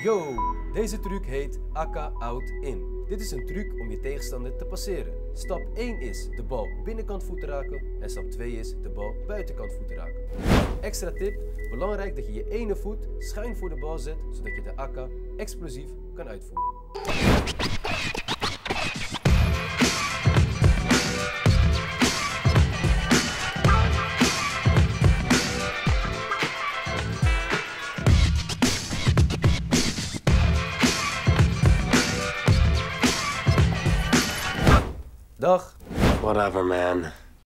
Yo, deze truc heet akka out in. Dit is een truc om je tegenstander te passeren. Stap 1 is de bal binnenkant voet raken en stap 2 is de bal buitenkant voet raken. Extra tip, belangrijk dat je je ene voet schuin voor de bal zet, zodat je de akka explosief kan uitvoeren. Dag. Whatever, man.